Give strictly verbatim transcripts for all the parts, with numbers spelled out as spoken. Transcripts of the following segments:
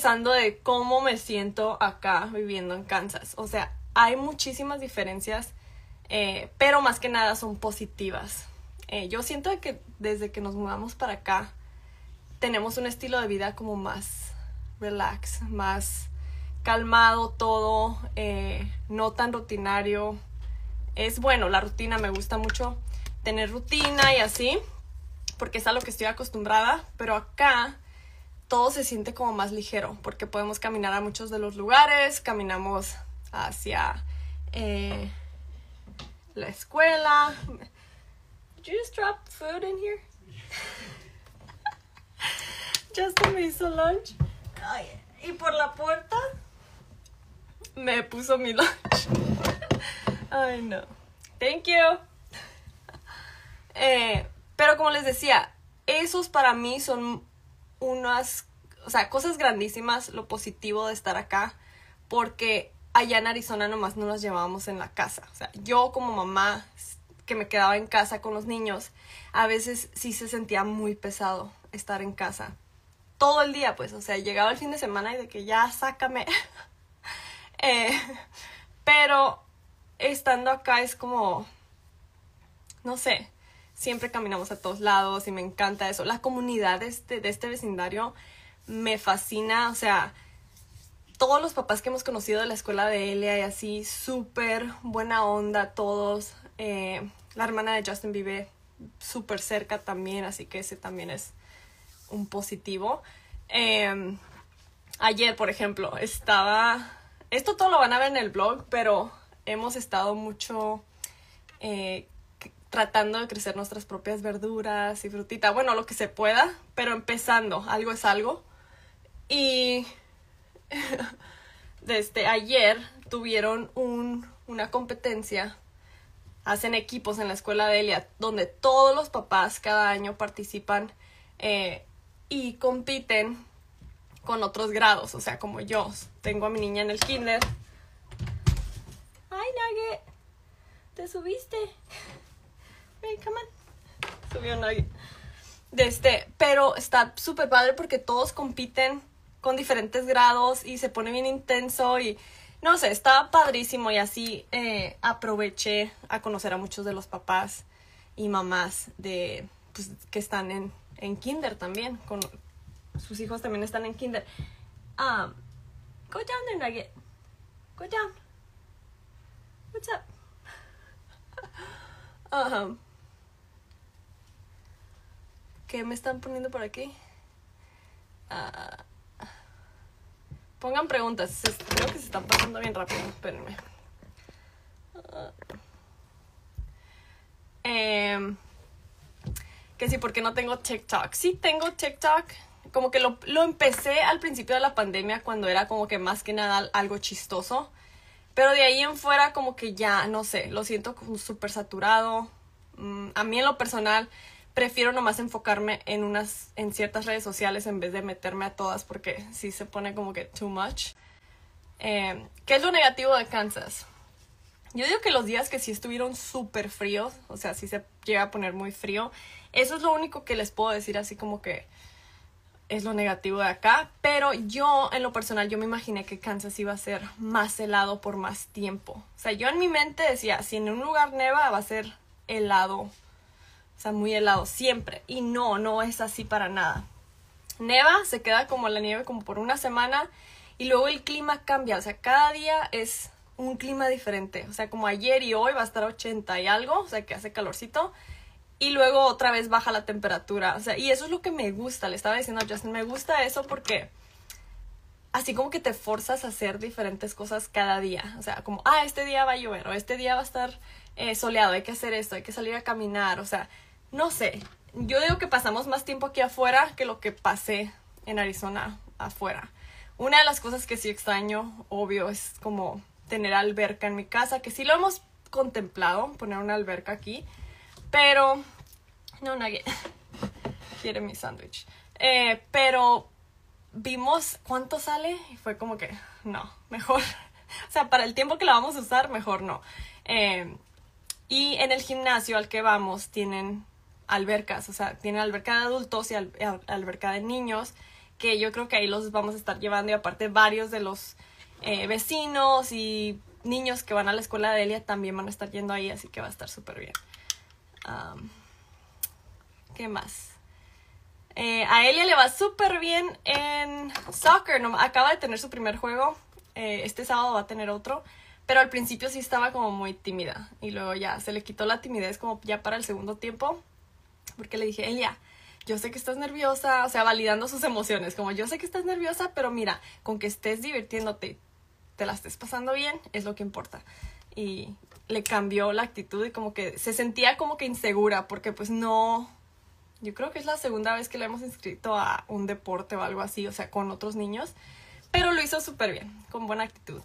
empezando de cómo me siento acá viviendo en Kansas. O sea, hay muchísimas diferencias, eh, pero más que nada son positivas. Eh, yo siento que desde que nos mudamos para acá, tenemos un estilo de vida como más relax, más calmado todo, eh, no tan rutinario. Es bueno, la rutina, me gusta mucho tener rutina y así, porque es a lo que estoy acostumbrada, pero acá todo se siente como más ligero, porque podemos caminar a muchos de los lugares, caminamos hacia eh, la escuela. Did you just drop food in here? Justin me hizo lunch. Ay, y por la puerta me puso mi lunch. Ay, no. Thank you. Eh, pero como les decía, esos para mí son unas, o sea, cosas grandísimas, lo positivo de estar acá, porque allá en Arizona nomás no nos llevábamos en la casa. O sea, yo como mamá que me quedaba en casa con los niños, a veces sí se sentía muy pesado estar en casa todo el día, pues, o sea, llegaba el fin de semana y de que ya sácame. eh, pero estando acá es como, no sé, siempre caminamos a todos lados y me encanta eso. La comunidad de este, de este vecindario me fascina, o sea, todos los papás que hemos conocido de la escuela de Elia y así, súper buena onda todos. Eh, la hermana de Justin vive súper cerca también, así que ese también es un positivo. Eh, ayer, por ejemplo, estaba... Esto todo lo van a ver en el blog, pero hemos estado mucho eh, tratando de crecer nuestras propias verduras y frutita. Bueno, lo que se pueda, pero empezando. Algo es algo. Y desde ayer tuvieron un, una competencia. Hacen equipos en la escuela de Elia, donde todos los papás cada año participan eh, y compiten con otros grados. O sea, como yo tengo a mi niña en el kinder. Ay, Nugget, ¿te subiste? Hey, come on. Subió Nugget. Este, pero está súper padre porque todos compiten con diferentes grados y se pone bien intenso y no sé, está padrísimo. Y así eh, aproveché a conocer a muchos de los papás y mamás de, pues, que están en, en kinder también. Con, sus hijos también están en kinder. Um, go down there, Nugget. Go down. What's up? Um, ¿Qué me están poniendo por aquí? Uh, pongan preguntas. Creo que se están pasando bien rápido. Espérenme. Uh, eh, que sí, porque no tengo TikTok. Sí tengo TikTok. Como que lo, lo empecé al principio de la pandemia, cuando era como que más que nada algo chistoso. Pero de ahí en fuera como que ya, no sé, lo siento como súper saturado. Mm, a mí en lo personal prefiero nomás enfocarme en unas, en ciertas redes sociales en vez de meterme a todas, porque sí se pone como que too much. Eh, ¿Qué es lo negativo de Kansas? Yo digo que los días que sí estuvieron súper fríos, o sea, sí se llega a poner muy frío, eso es lo único que les puedo decir así como que es lo negativo de acá. Pero yo, en lo personal, yo me imaginé que Kansas iba a ser más helado por más tiempo. O sea, yo en mi mente decía, si en un lugar neva va a ser helado, o sea, muy helado siempre. Y no, no es así para nada. Neva, se queda como la nieve como por una semana y luego el clima cambia. O sea, cada día es un clima diferente. O sea, como ayer y hoy va a estar a ochenta y algo, o sea, que hace calorcito. Y luego otra vez baja la temperatura. O sea, y eso es lo que me gusta. Le estaba diciendo a Justin, me gusta eso porque así como que te forzas a hacer diferentes cosas cada día. O sea, como, ah, este día va a llover o este día va a estar eh, soleado, hay que hacer esto, hay que salir a caminar. O sea, no sé. Yo digo que pasamos más tiempo aquí afuera que lo que pasé en Arizona afuera. Una de las cosas que sí extraño, obvio, es como tener alberca en mi casa, que sí lo hemos contemplado, poner una alberca aquí. Pero, no, Nugget quiere mi sándwich. Eh, pero vimos cuánto sale y fue como que, no, mejor. O sea, para el tiempo que la vamos a usar, mejor no. Eh, y en el gimnasio al que vamos tienen albercas. O sea, tienen alberca de adultos y al, al, alberca de niños. que yo creo que ahí los vamos a estar llevando, y aparte varios de los eh, vecinos y niños que van a la escuela de Elia también van a estar yendo ahí, así que va a estar súper bien. Um, ¿Qué más? Eh, a Elia le va súper bien en soccer. No, acaba de tener su primer juego. Eh, este sábado va a tener otro. Pero al principio sí estaba como muy tímida. Y luego ya se le quitó la timidez como ya para el segundo tiempo. Porque le dije, Elia, yo sé que estás nerviosa. O sea, validando sus emociones. Como yo sé que estás nerviosa, pero mira, con que estés divirtiéndote, te la estés pasando bien, es lo que importa. Y le cambió la actitud y como que se sentía como que insegura. Porque pues no... Yo creo que es la segunda vez que le hemos inscrito a un deporte o algo así, o sea, con otros niños. Pero lo hizo súper bien, con buena actitud.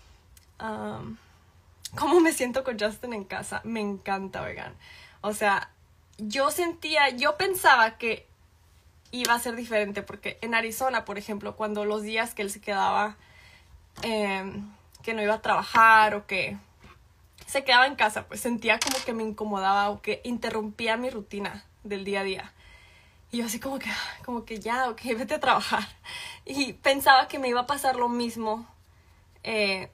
Um, ¿Cómo me siento con Justin en casa? Me encanta, oigan. O sea, yo sentía, yo pensaba que iba a ser diferente. Porque en Arizona, por ejemplo, cuando los días que él se quedaba, eh, que no iba a trabajar o que se quedaba en casa, pues sentía como que me incomodaba o que interrumpía mi rutina del día a día. Y yo así como que, como que ya, ok, vete a trabajar. Y pensaba que me iba a pasar lo mismo eh,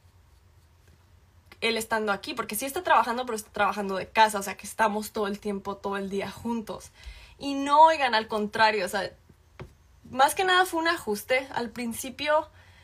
él estando aquí. Porque sí está trabajando, pero está trabajando de casa. O sea, que estamos todo el tiempo, todo el día juntos. Y no, oigan, al contrario. O sea, más que nada fue un ajuste. Al principio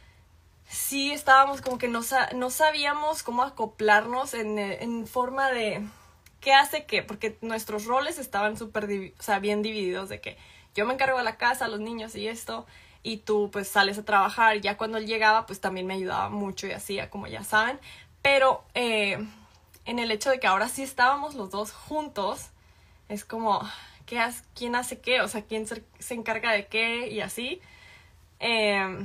sí estábamos como que no, sa- no sabíamos cómo acoplarnos en, en forma de... ¿Qué hace qué? Porque nuestros roles estaban súper, divi- o sea, bien divididos, de que yo me encargo de la casa, los niños y esto, y tú pues sales a trabajar. Ya cuando él llegaba pues también me ayudaba mucho y hacía, como ya saben. Pero eh, en el hecho de que ahora sí estábamos los dos juntos, es como, ¿qué hace, ¿quién hace qué? O sea, ¿quién se, se encarga de qué? Y así. Eh,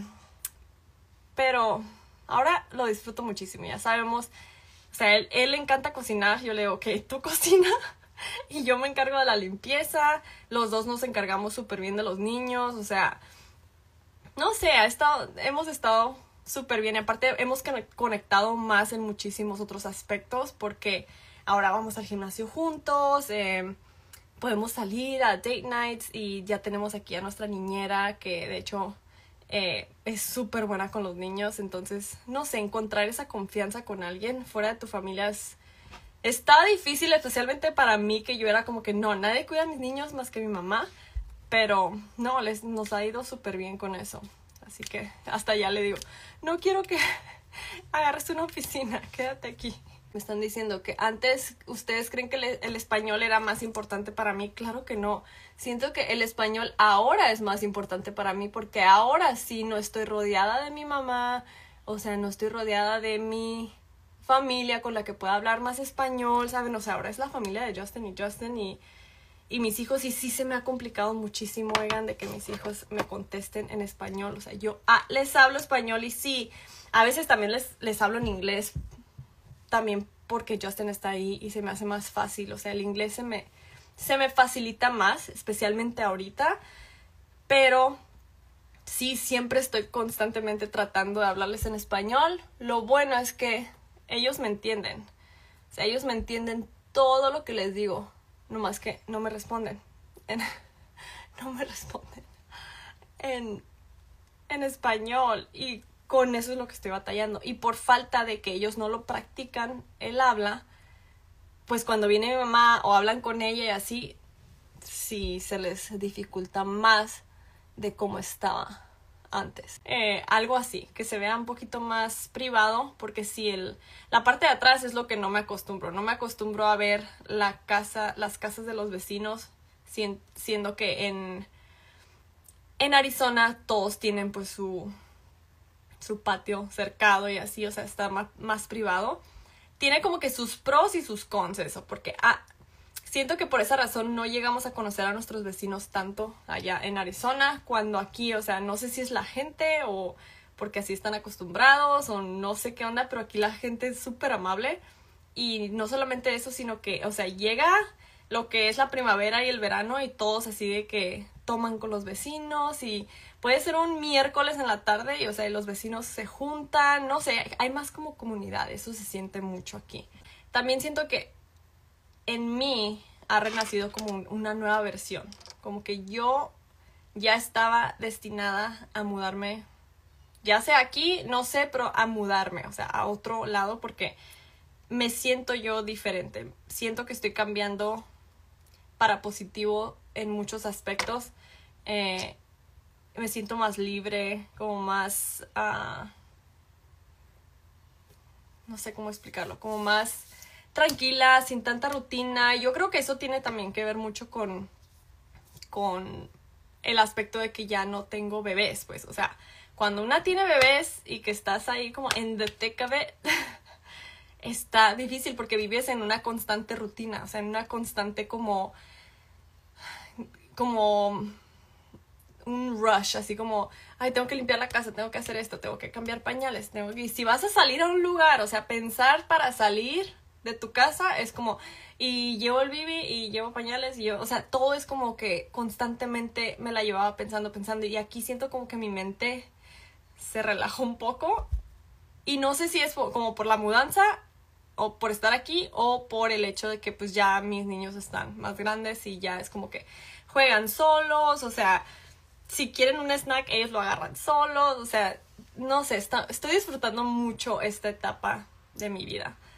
pero ahora lo disfruto muchísimo, ya sabemos. O sea, él, él le encanta cocinar. Yo le digo, ok, tú cocina y yo me encargo de la limpieza. Los dos nos encargamos súper bien de los niños. O sea, no sé, ha estado, hemos estado súper bien. Y aparte hemos conectado más en muchísimos otros aspectos porque ahora vamos al gimnasio juntos. Eh, podemos salir a date nights y ya tenemos aquí a nuestra niñera que de hecho... Eh, es súper buena con los niños. Entonces, no sé, encontrar esa confianza con alguien fuera de tu familia es, está difícil, especialmente para mí, que yo era como que no, nadie cuida a mis niños más que mi mamá. Pero no, les, nos ha ido súper bien con eso. Así que hasta ya le digo, no quiero que agarres una oficina, quédate aquí. Me están diciendo que antes ustedes creen que el, el español era más importante para mí. Claro que no. Siento que el español ahora es más importante para mí porque ahora sí no estoy rodeada de mi mamá. O sea, no estoy rodeada de mi familia con la que pueda hablar más español, ¿saben? O sea, ahora es la familia de Justin y Justin y, y mis hijos. Y sí se me ha complicado muchísimo, oigan, de que mis hijos me contesten en español. O sea, yo ah, les hablo español y sí, a veces también les, les hablo en inglés. También porque Justin está ahí y se me hace más fácil. O sea, el inglés se me, se me facilita más, especialmente ahorita. Pero sí, siempre estoy constantemente tratando de hablarles en español. Lo bueno es que ellos me entienden. O sea, ellos me entienden todo lo que les digo. Nomás que no me responden. En, no me responden en, en español. Y con eso es lo que estoy batallando. Y por falta de que ellos no lo practican, el habla, pues cuando viene mi mamá o hablan con ella y así, sí se les dificulta más de cómo estaba antes. Eh, algo así, que se vea un poquito más privado, porque sí, el, la parte de atrás es lo que no me acostumbro. No me acostumbro a ver la casa, las casas de los vecinos, siendo que en, en Arizona todos tienen pues su... su patio cercado y así, o sea, está más, más privado. Tiene como que sus pros y sus cons eso, porque ah, siento que por esa razón no llegamos a conocer a nuestros vecinos tanto allá en Arizona, cuando aquí, o sea, no sé si es la gente o porque así están acostumbrados o no sé qué onda, pero aquí la gente es súper amable. Y no solamente eso, sino que, o sea, llega lo que es la primavera y el verano y todos así de que toman con los vecinos y puede ser un miércoles en la tarde y, o sea, los vecinos se juntan, no sé, hay más como comunidad, eso se siente mucho aquí. También siento que en mí ha renacido como un, una nueva versión, como que yo ya estaba destinada a mudarme, ya sea aquí, no sé, pero a mudarme, o sea, a otro lado, porque me siento yo diferente. Siento que estoy cambiando para positivo en muchos aspectos. Eh, me siento más libre, como más... Uh, no sé cómo explicarlo, como más tranquila, sin tanta rutina. Yo creo que eso tiene también que ver mucho con, con el aspecto de que ya no tengo bebés, pues, o sea, cuando una tiene bebés y que estás ahí como en the thick of it, está difícil porque vives en una constante rutina, o sea, en una constante como, como un rush, así como, ay, tengo que limpiar la casa, tengo que hacer esto, tengo que cambiar pañales, tengo que... Y si vas a salir a un lugar, o sea, pensar para salir de tu casa es como, y llevo el bibi, y llevo pañales, y yo, o sea, todo es como que constantemente me la llevaba pensando, pensando, y aquí siento como que mi mente se relajó un poco, y no sé si es como por la mudanza, o por estar aquí, o por el hecho de que pues ya mis niños están más grandes, y ya es como que juegan solos, o sea... Si quieren un snack, ellos lo agarran solos. O sea, no sé, está, estoy disfrutando mucho esta etapa de mi vida.